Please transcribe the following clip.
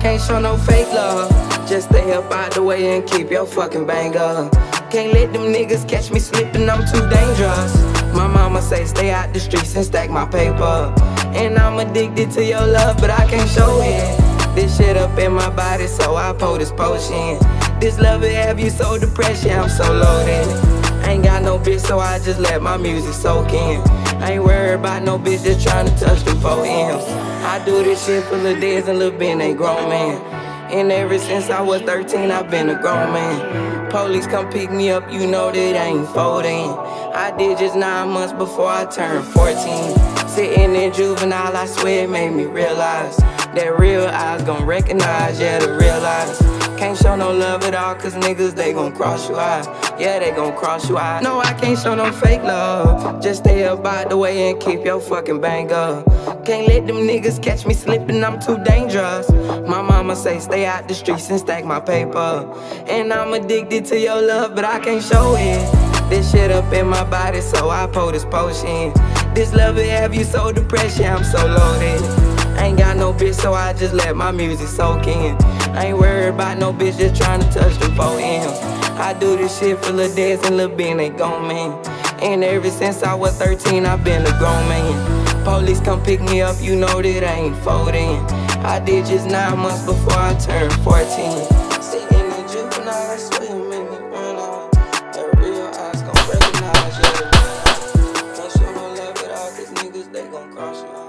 can't show no fake love. Just stay up out the way and keep your fucking bang up. Can't let them niggas catch me slipping, I'm too dangerous. My mama say stay out the streets and stack my paper. And I'm addicted to your love, but I can't show it. This shit up in my body, so I pour this potion. This love will have you so depressed, yeah, I'm so loaded. Ain't got no bitch, so I just let my music soak in. I ain't worried about no bitch just trying to touch them 4 M's. I do this shit for Lil Dez and Lil Ben, they grown man. And ever since I was 13, I've been a grown man. Police come pick me up, you know that I ain't folding. I did just 9 months before I turned 14. Sitting in juvenile, I swear it made me realize that real eyes gon' recognize, yeah, the real eyes. Can't show no love at all, cause niggas, they gon' cross you out. Yeah, they gon' cross you out. No, I can't show no fake love. Just stay up out the way and keep your fucking bang up. Can't let them niggas catch me slipping, I'm too dangerous. My mama say stay out the streets and stack my paper. And I'm addicted to your love, but I can't show it. This shit up in my body, so I pour this potion. This love will have you so depressed, yeah, I'm so loaded. Ain't got no bitch, so I just let my music soak in. I ain't worried about no bitch just trying to touch them 4 M's. I do this shit for Lil Dez and Lil Ben, they gone man. And ever since I was 13, I've been a grown man. Police come pick me up, you know that I ain't folding. I did just 9 months before I turned 14. Sitting in juvenile, I swear you make me run out. That real eyes gon' recognize, yeah. Can't show no love at all, cause niggas, they gon' cross you out.